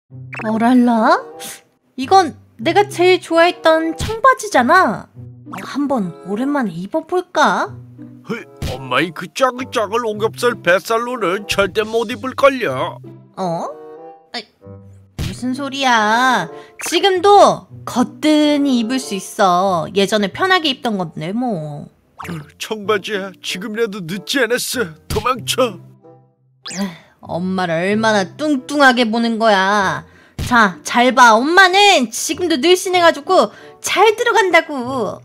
어랄라? 이건 내가 제일 좋아했던 청바지잖아. 한번 오랜만에 입어볼까? 엄마의 그 짜글짜글 오겹살 뱃살로는 절대 못 입을걸요. 어? 무슨 소리야. 지금도 거뜬히 입을 수 있어. 예전에 편하게 입던 건데 뭐. 청바지야, 지금이라도 늦지 않았어. 도망쳐. 엄마를 얼마나 뚱뚱하게 보는 거야. 자, 잘 봐. 엄마는 지금도 늘씬해가지고 잘 들어간다고.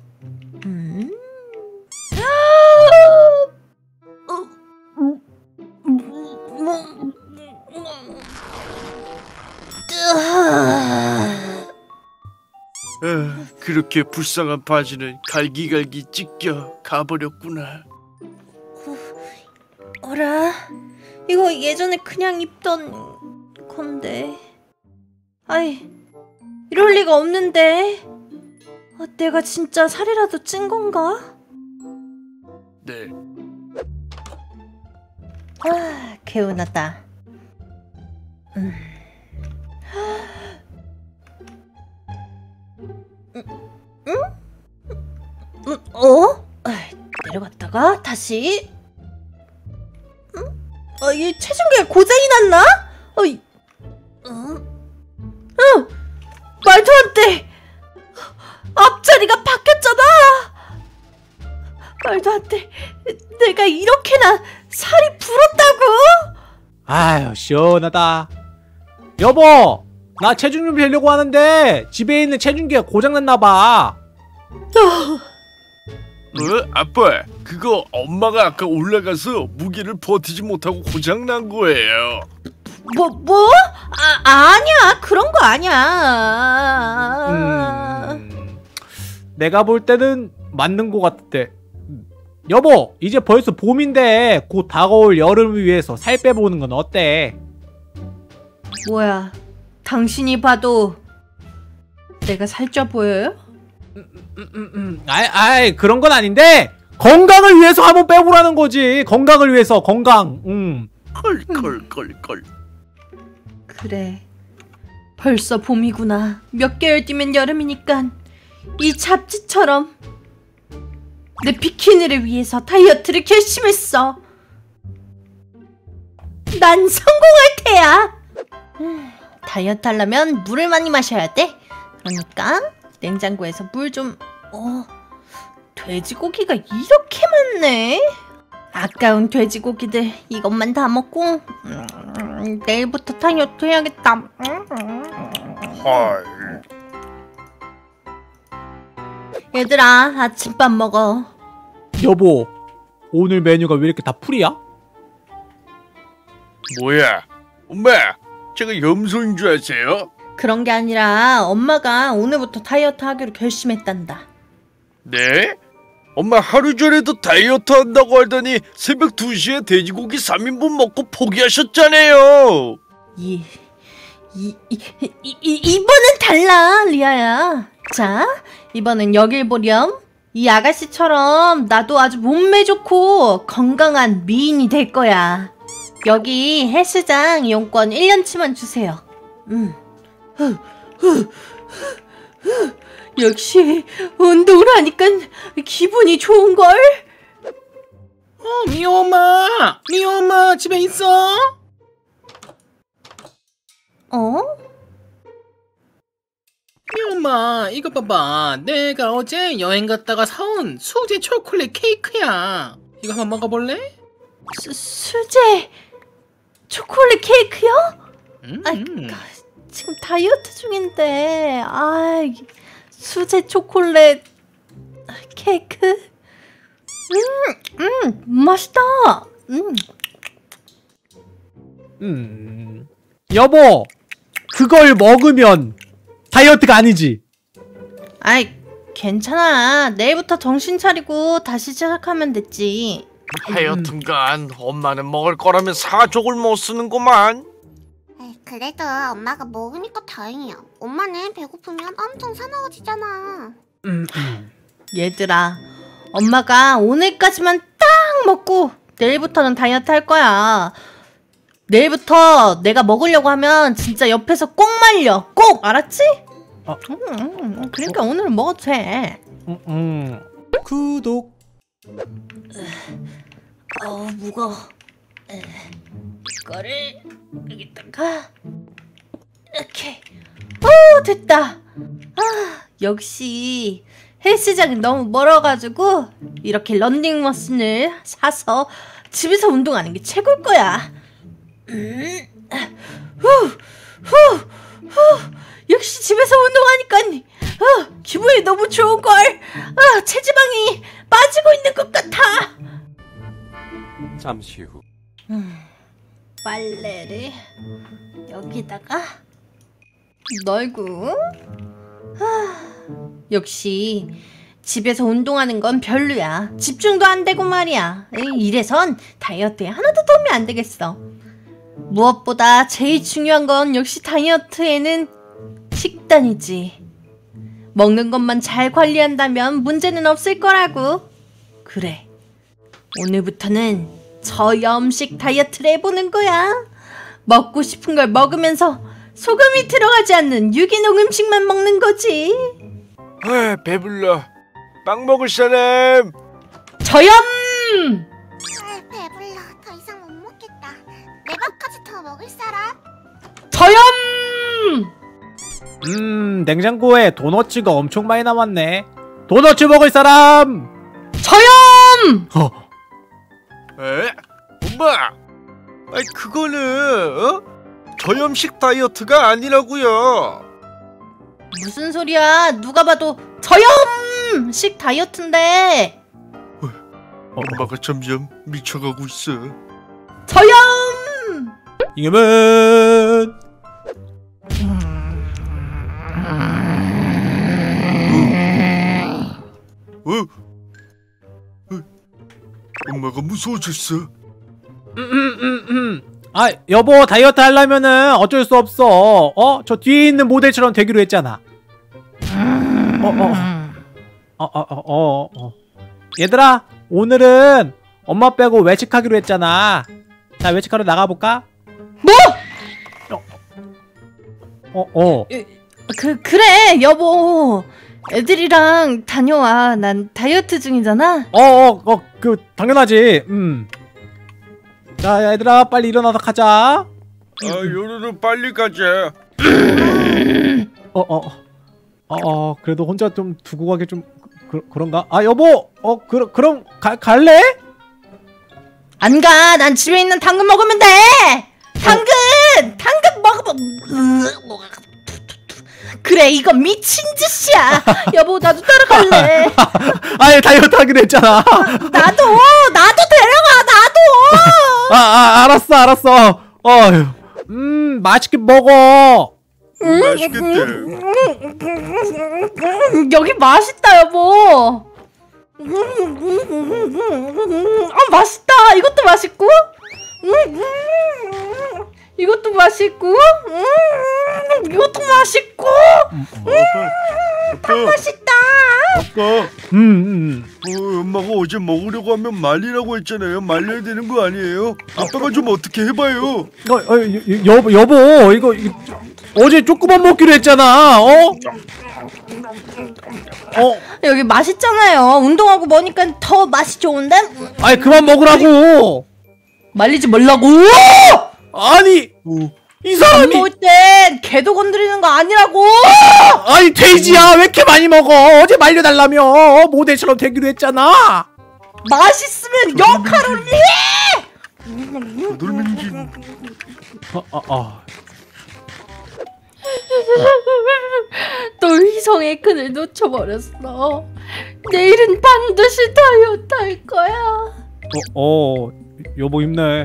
그렇게 불쌍한 바지는 갈기갈기 찢겨 가버렸구나. 어라? 이거 예전에 그냥 입던 건데. 아이, 이럴 리가 없는데. 내가 진짜 살이라도 찐 건가? 네. 개운하다. 내려갔다가 다시. 이 체중계 고장이 났나? 말도 안 돼. 앞자리가 바뀌었잖아. 말도 안 돼. 내가 이렇게나 살이 불었다고? 아유, 시원하다. 여보, 나 체중 좀 재려고 하는데 집에 있는 체중계가 고장났나봐. 아빠, 그거 엄마가 아까 올라가서 무게를 버티지 못하고 고장난 거예요. 뭐? 아니야. 그런 거 아니야. 내가 볼 때는 맞는 것 같대. 여보, 이제 벌써 봄인데 곧 다가올 여름을 위해서 살 빼보는 건 어때? 뭐야, 당신이 봐도 내가 살쪄 보여요? 아이, 그런 건 아닌데 건강을 위해서 한번 빼보라는 거지. 건강을 위해서, 건강. 컬컬컬컬. 그래, 벌써 봄이구나. 몇 개월 뒤면 여름이니까 이 잡지처럼 내 비키니를 위해서 다이어트를 결심했어. 난 성공할 테야. 다이어트 하려면 물을 많이 마셔야 돼. 그러니까 냉장고에서 물 좀. 돼지고기가 이렇게 많네. 아까운 돼지고기들 이것만 다 먹고 내일부터 다이어트 해야겠다. 헐. 얘들아, 아침밥 먹어. 여보, 오늘 메뉴가 왜 이렇게 다 풀이야? 뭐야? 엄마, 제가 염소인 줄 아세요? 그런 게 아니라 엄마가 오늘부터 다이어트 하기로 결심했단다. 네? 엄마 하루 전에도 다이어트 한다고 하더니 새벽 2시에 돼지고기 3인분 먹고 포기하셨잖아요. 이번엔 달라, 리아야. 자, 이번엔 여길 보렴. 이 아가씨처럼 나도 아주 몸매 좋고 건강한 미인이 될 거야. 여기 헬스장 이용권 1년치만 주세요. 역시 운동을 하니까 기분이 좋은걸? 미호엄마 집에 있어? 미호엄마, 이거 봐봐. 내가 어제 여행 갔다가 사온 수제 초콜릿 케이크야. 이거 한번 먹어볼래? 수제 초콜릿 케이크요? 지금 다이어트 중인데. 수제 초콜릿 케이크? 맛있다. 여보, 그걸 먹으면 다이어트가 아니지. 괜찮아. 내일부터 정신 차리고 다시 시작하면 됐지. 하여튼간 엄마는 먹을 거라면 사족을 못 쓰는구만. 그래도 엄마가 먹으니까 다행이야. 엄마는 배고프면 엄청 사나워지잖아. 얘들아, 엄마가 오늘까지만 딱 먹고 내일부터는 다이어트 할 거야. 내일부터 내가 먹으려고 하면 진짜 옆에서 꼭 말려. 꼭 알았지? 그러니까 오늘은 먹어도 돼. 구독. 무거워. 이거를 여기다가 이렇게. 됐다. 역시 헬스장이 너무 멀어가지고 이렇게 런닝머신을 사서 집에서 운동하는 게 최고일 거야. 역시 집에서 운동하니까 기분이 너무 좋은걸. 체지방이 빠지고 있는 것 같아. 잠시 후. 빨래를 여기다가 널고. 역시 집에서 운동하는 건 별로야. 집중도 안 되고 말이야. 이래선 다이어트에 하나도 도움이 안 되겠어. 무엇보다 제일 중요한 건 역시 다이어트에는 식단이지. 먹는 것만 잘 관리한다면 문제는 없을 거라고. 그래, 오늘부터는 저염식 다이어트를 해보는 거야. 먹고 싶은 걸 먹으면서 소금이 들어가지 않는 유기농 음식만 먹는 거지. 배불러. 빵 먹을 사람. 저염! 배불러. 더 이상 못 먹겠다. 내 밥까지 더 먹을 사람? 저염! 냉장고에 도너츠가 엄청 많이 남았네. 도너츠 먹을 사람! 저염! 엄마! 아니 그거는 저염식 다이어트가 아니라고요. 무슨 소리야? 누가 봐도 저염식 다이어트인데. 엄마가 점점 미쳐가고 있어. 저염! 이겸은 엄마가 무서워졌어. 여보 다이어트 하려면은 어쩔 수 없어. 저 뒤에 있는 모델처럼 되기로 했잖아. 얘들아, 오늘은 엄마 빼고 외식하기로 했잖아. 자, 외식하러 나가볼까? 뭐? 그래 여보. 애들이랑 다녀와. 난 다이어트 중이잖아. 당연하지. 자, 얘들아 빨리 일어나서 가자. 요로로 빨리 가자. 그래도 혼자 좀 두고 가기 좀 그런가? 여보, 그럼 갈래? 안 가. 난 집에 있는 당근 먹으면 돼. 당근 먹으면. 그래, 이거 미친 짓이야. 여보, 나도 따라갈래. 다이어트 하기로 했잖아. 나도 데려가. 나도. 알았어. 맛있게 먹어. 맛있겠대. 여기 맛있다 여보. 맛있다. 이것도 맛있고, 이것도 맛있고, 이것도 맛있고. 다 맛있다. 아빠. 엄마가 어제 먹으려고 하면 말리라고 했잖아요. 말려야 되는 거 아니에요? 아빠가 좀 어떻게 해봐요. 여보, 이거 어제 조금만 먹기로 했잖아. 여기 맛있잖아요. 운동하고 먹으니까 더 맛이 좋은데? 그만 먹으라고. 말리지 말라고. 아니, 이 사람이 먹을 땐 개도 건드리는 거 아니라고. 돼지야, 왜 이렇게 많이 먹어? 어제 말려달라며. 모델처럼 되기로 했잖아. 맛있으면 0칼로리. 또 희성의 끈을 놓쳐버렸어. 내일은 반드시 다이어트 할 거야. 여보 힘내.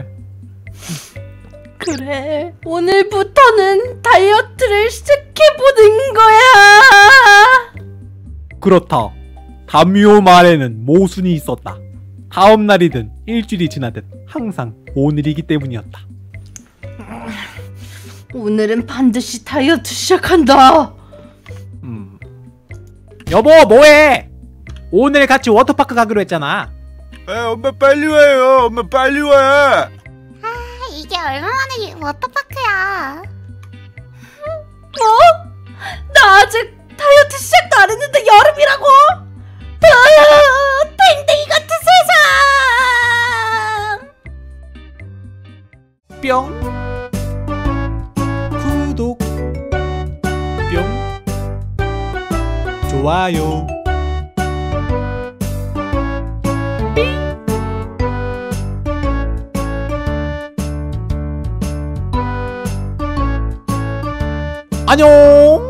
그래, 오늘부터는 다이어트를 시작해보는 거야. 그렇다. 담요 말에는 모순이 있었다. 다음 날이든 일주일이 지나든 항상 오늘이기 때문이었다. 오늘은 반드시 다이어트 시작한다. 여보 뭐해? 오늘 같이 워터파크 가기로 했잖아. 엄마 빨리 와요. 엄마 빨리 와. 이게 얼마만에 워터파크야. 뭐? 나 아직 다이어트 시작도 안 했는데 여름이라고? 땡땡이 같은 세상! 뿅 구독 뿅 좋아요 안녕.